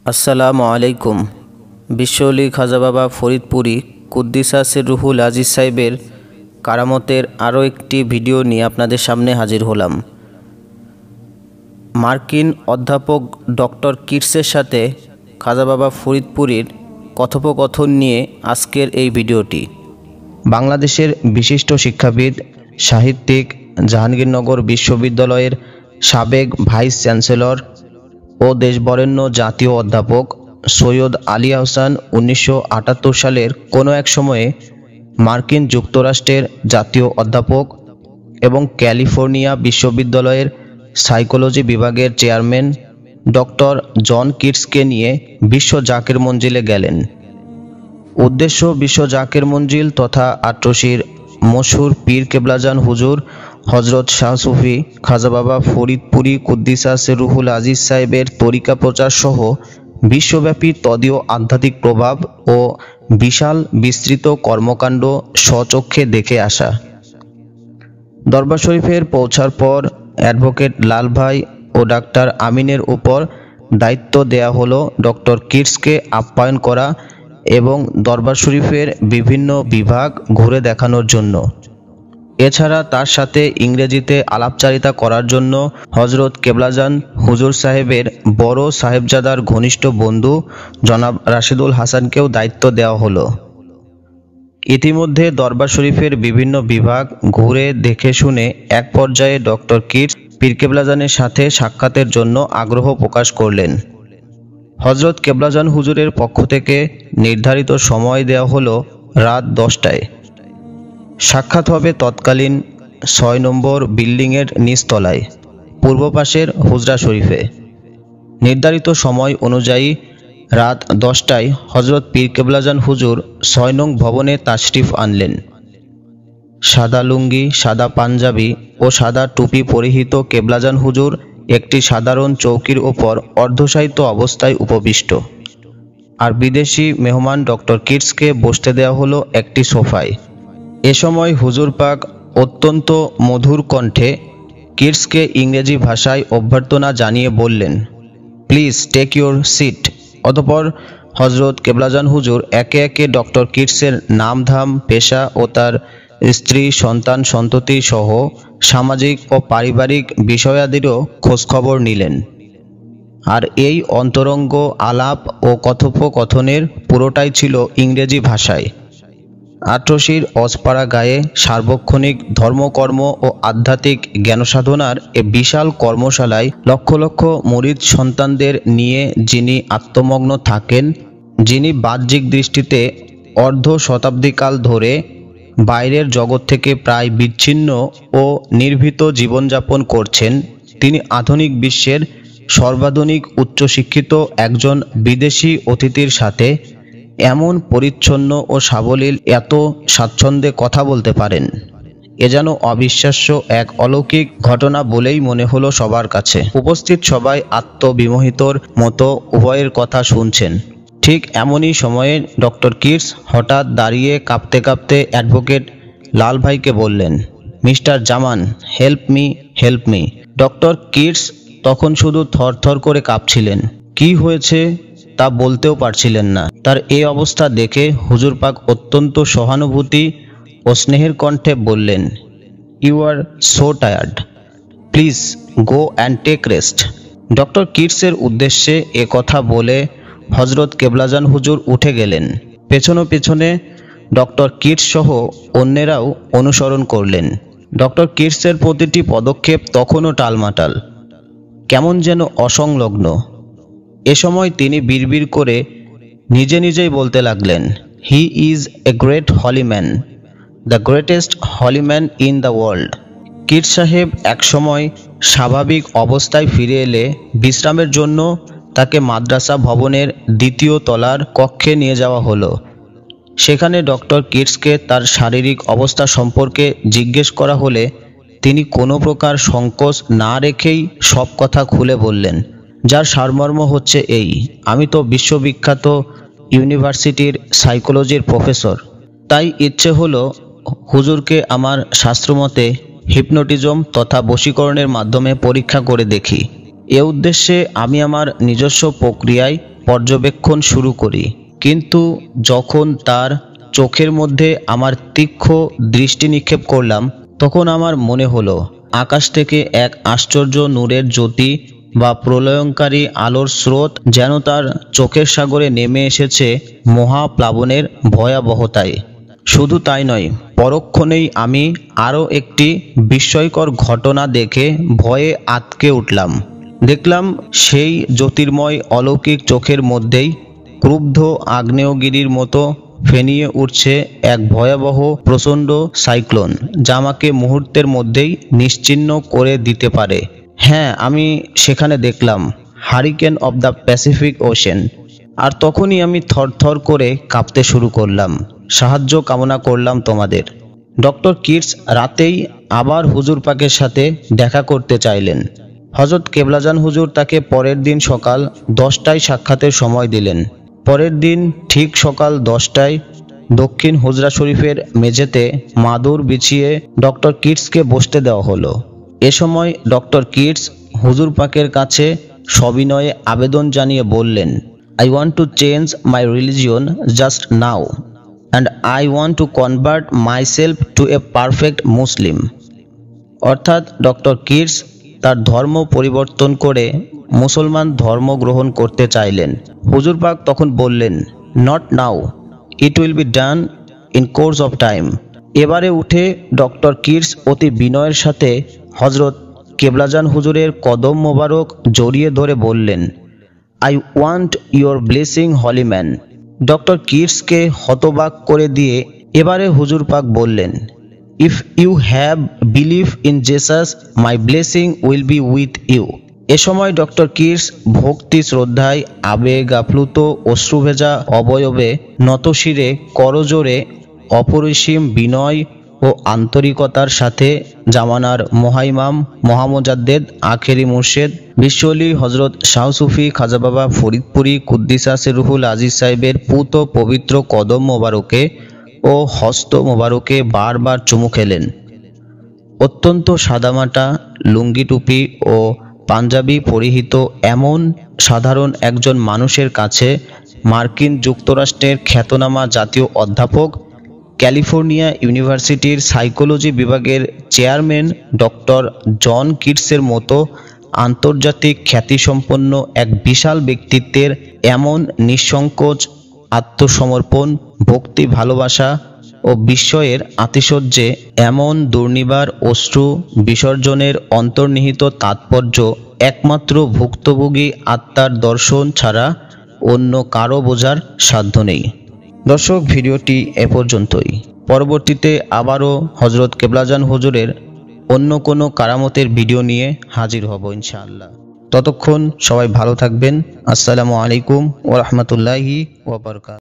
আসসালামু আলাইকুম। bissooli খাজাবাবা ফরিদপুরি কুদ্দিসা সিররুহুল আজিজ সাহেবের কারামতের আরও একটি ভিডিও নিয়ে আপনাদের সামনে হাজির হলাম। মার্কিন অধ্যাপক ডক্টর কিটসের সাথে খাজাবাবা ফরিদপুরির কথোপকথন নিয়ে আজকের এই ভিডিওটি। বাংলাদেশের বিশিষ্ট শিক্ষাবিদ, সাহিত্যিক, জাহাঙ্গীরনগর বিশ্ববিদ্যালয়ের সাবেক ভাইস চ্যান্সেলর ও দেশবরেণ্য জাতীয় অধ্যাপক সৈয়দ আলী আহসান 1978 সালের কোনো এক সময়ে মার্কিন যুক্তরাষ্ট্রের জাতীয় অধ্যাপক এবং ক্যালিফোর্নিয়া বিশ্ববিদ্যালয়ের সাইকোলজি বিভাগের চেয়ারম্যান ডক্টর জন কিটসকে নিয়ে বিশ্ব জাকের মঞ্জিলে গেলেন। উদ্দেশ্য বিশ্ব জাকের মঞ্জিল তথা আটরশির মশহুর পীর কেবলাজান হুজুর হজরত শাহ সুফি খাজাবাবা ফরিদপুরি কুদ্দিসা সিররুহুল আজিজ সাহেবের তরিকা প্রচার সহ বিশ্বব্যাপী তদীয় আধ্যাত্মিক প্রভাব ও বিশাল বিস্তৃত কর্মকাণ্ড স্বচক্ষে দেখে আসা। দরবার শরীফের পৌঁছার পর অ্যাডভোকেট লাল ভাই ও ডাক্তার আমিনের উপর দায়িত্ব দেয়া হলো ডক্টর কিটসকে আপ্যায়ন করা এবং দরবার শরীফের বিভিন্ন বিভাগ ঘুরে দেখানোর জন্য। এছাড়া তার সাথে ইংরেজিতে আলাপচারিতা করার জন্য হজরত কেবলাজান হুজুর সাহেবের বড় সাহেবজাদার ঘনিষ্ঠ বন্ধু জনাব রাশিদুল হাসানকেও দায়িত্ব দেওয়া হলো। ইতিমধ্যে দরবার শরীফের বিভিন্ন বিভাগ ঘুরে দেখে শুনে এক পর্যায়ে ডক্টর কিটস পীর কেবলাজানের সাথে সাক্ষাতের জন্য আগ্রহ প্রকাশ করলেন। হজরত কেবলাজান হুজুরের পক্ষ থেকে নির্ধারিত সময় দেওয়া হলো রাত 10টায়। সাক্ষাৎ হবে তৎকালীন 6 নম্বর বিল্ডিংয়ের নিচতলায় পূর্ব পাশের হুজরা শরীফে। নির্ধারিত সময় অনুযায়ী রাত 10টায় হজরত পীর কেবলাজান হুজুর 6 নং ভবনে তাশরিফ আনলেন। সাদা লুঙ্গি, সাদা পাঞ্জাবি ও সাদা টুপি পরিহিত কেবলাজান হুজুর একটি সাধারণ চৌকির ওপর অর্ধশায়িত অবস্থায় উপবিষ্ট, আর বিদেশি মেহমান ডক্টর কিটসকে বসতে দেওয়া হলো একটি সোফায়। এ সময় হুজুর পাক অত্যন্ত মধুর কণ্ঠে কিটসকে ইংরেজি ভাষায় অভ্যর্থনা জানিয়ে বললেন, প্লিজ টেক ইউর সিট। অতঃপর হজরত কেবলাজান হুজুর একে একে ডক্টর কিটসের নাম ধাম, পেশা ও তার স্ত্রী সন্তান সন্ততি সহ সামাজিক ও পারিবারিক বিষয়াদিরও খোঁজখবর নিলেন। আর এই অন্তরঙ্গ আলাপ ও কথোপকথনের পুরোটাই ছিল ইংরেজি ভাষায়। আটরশির অজপাড়া গায়ে সার্বক্ষণিক ধর্মকর্ম ও আধ্যাত্মিক জ্ঞানসাধনার এ বিশাল কর্মশালায় লক্ষ লক্ষ মুরিদ সন্তানদের নিয়ে যিনি আত্মমগ্ন থাকেন, যিনি বাহ্যিক দৃষ্টিতে অর্ধ শতাব্দীকাল ধরে বাইরের জগৎ থেকে প্রায় বিচ্ছিন্ন ও নির্ভীত জীবনযাপন করছেন, তিনি আধুনিক বিশ্বের সর্বাধুনিক উচ্চশিক্ষিত একজন বিদেশি অতিথির সাথে এমন পরিচ্ছন্ন ও সাবলীল এত স্বাচ্ছন্দ্যে কথা বলতে পারেন, এ যেন অবিশ্বাস্য এক অলৌকিক ঘটনা বলেই মনে হলো সবার কাছে। উপস্থিত সবাই আত্মবিমোহিতর মতো উভয়ের কথা শুনছেন। ঠিক এমনই সময়ে ডক্টর কিটস হঠাৎ দাঁড়িয়ে কাঁপতে কাঁপতে অ্যাডভোকেট লাল ভাইকে বললেন, mister Zaman, help me, help me. Doctor Keats তখন শুধু থরথর করে কাঁপছিলেন, কি হয়েছে তা বলতেও পারছিলেন না। তার এই অবস্থা দেখে হুজুর পাক অত্যন্ত সহানুভূতি ও স্নেহের কণ্ঠে বললেন, you are so tired, please go and take rest. Doctor কিটসের উদ্দেশ্যে এ কথা বলে হজরত কেবলাজান হুজুর উঠে গেলেন। পেছনে ডক্টর কিটস সহ অন্যেরাও অনুসরণ করলেন। ডক্টর কিটসের প্রতিটি পদক্ষেপ তখনও টালমাটাল, কেমন যেন অসংলগ্ন। এ সময় তিনি বিড়বিড় করে নিজে নিজেই বলতে লাগলেন, he is a great holy man, the greatest holy man in the world. Keats সাহেব একসময় স্বাভাবিক অবস্থায় ফিরে এলে বিশ্রামের জন্য তাকে মাদ্রাসা ভবনের 2য় তলার কক্ষে নিয়ে যাওয়া হলো। সেখানে ডক্টর কিটসকে তার শারীরিক অবস্থা সম্পর্কে জিজ্ঞেস করা হলে তিনি কোনো প্রকার সংকোচ না রেখেই সব কথা খুলে বললেন, যার সারমর্ম হচ্ছে এই, আমি তো বিশ্ববিখ্যাত ইউনিভার্সিটির সাইকোলজির প্রফেসর, তাই ইচ্ছে হলো হুজুরকে আমার শাস্ত্রমতে হিপনোটিজম তথা বশীকরণের মাধ্যমে পরীক্ষা করে দেখি। এ উদ্দেশ্যে আমি আমার নিজস্ব প্রক্রিয়ায় পর্যবেক্ষণ শুরু করি, কিন্তু যখন তার চোখের মধ্যে আমার তীক্ষ্ণ দৃষ্টি নিক্ষেপ করলাম, তখন আমার মনে হলো আকাশ থেকে এক আশ্চর্য নূরের জ্যোতি বা প্রলয়ঙ্কারী আলোর স্রোত যেন তার চোখের সাগরে নেমে এসেছে মহাপ্লাবনের ভয়াবহতায়। শুধু তাই নয়, পরক্ষণেই আমি আরও একটি বিস্ময়কর ঘটনা দেখে ভয়ে আঁতকে উঠলাম। দেখলাম সেই জ্যোতির্ময় অলৌকিক চোখের মধ্যেই ক্রুব্ধ আগ্নেয়গিরির মতো ফেনিয়ে উঠছে এক ভয়াবহ প্রচণ্ড সাইক্লোন, যা আমাকে মুহূর্তের মধ্যেই নিশ্চিহ্ন করে দিতে পারে। হ্যাঁ, আমি সেখানে দেখলাম hurricane of the Pacific Ocean. আর তখনই আমি থরথর করে কাঁপতে শুরু করলাম। সাহায্য কামনা করলাম তোমাদের। ডক্টর কিটস রাতেই আবার হুজুর পাকের সাথে দেখা করতে চাইলেন। হযরত কেবলাজান হুজুর তাকে পরের দিন সকাল 10টায় সাক্ষাতের সময় দিলেন। পরের দিন ঠিক সকাল 10টায় দক্ষিণ হুজরা শরীফের মেঝেতে মাদুর বিছিয়ে ডক্টর কিটসকে বসতে দেওয়া হলো। এ সময় ডক্টর কিটস হুজুর পাকের কাছে সবিনয়ে আবেদন জানিয়ে বললেন, I want to change my religion just now and I want to convert myself to a perfect Muslim। অর্থাৎ ডক্টর কিটস তার ধর্ম পরিবর্তন করে মুসলমান ধর্ম গ্রহণ করতে চাইলেন। হুজুর পাক তখন বললেন, not now, it will be done in course of time. এবারে উঠে ডক্টর কিটস অতি বিনয়ের সাথে হজরত কেবলাজান হুজুরের কদম মোবারক জড়িয়ে ধরে বললেন, I want your blessing holy man. Doctor কিটসকে হতবাক করে দিয়ে এবারে হুজুর পাক বললেন, if you have believe in Jesus my blessing will be with you. এ সময় ডক্টর কিটস ভক্তি শ্রদ্ধায় আবেগ আপ্লুত অশ্রুভেজা অবয়বে নতশিরে করজোরে অপরিসীম বিনয় ও আন্তরিকতার সাথে জামানার মহাইমাম মহামুজাদ্দেদ আখেরি মুর্শেদ বিশ্বলি হজরত শাহ সুফি খাজাবাবা ফরিদপুরি কুদ্দিসা রুহুল আজিজ সাহেবের পুত পবিত্র কদম মোবারকে ও হস্ত মোবারকে বারবার চুমু খেলেন। অত্যন্ত সাদামাটা লুঙ্গি টুপি ও পাঞ্জাবি পরিহিত এমন সাধারণ একজন মানুষের কাছে মার্কিন যুক্তরাষ্ট্রের খ্যাতনামা জাতীয় অধ্যাপক, ক্যালিফোর্নিয়া ইউনিভার্সিটির সাইকোলজি বিভাগের চেয়ারম্যান ডক্টর জন কিটসের মতো আন্তর্জাতিক খ্যাতিসম্পন্ন এক বিশাল ব্যক্তিত্বের এমন নিঃসংকোচ আত্মসমর্পণ, ভক্তি, ভালোবাসা ও বিস্ময়ের আতিশয্যে এমন দুর্নিবার অশ্রু বিসর্জনের অন্তর্নিহিত তাৎপর্য একমাত্র ভুক্তভোগী আত্মার দর্শন ছাড়া অন্য কারো বোঝার সাধ্য নেই। দর্শক, ভিডিওটি এ পর্যন্তই। পরবর্তীতে আবারও হজরত কেবলাজান হুজুরের অন্য কোনো কারামতের ভিডিও নিয়ে হাজির হব ইনশাআল্লাহ। ততক্ষণ সবাই ভালো থাকবেন। আসসালামু আলাইকুম ওয়া রাহমাতুল্লাহি ওয়া বারাকাতুহু।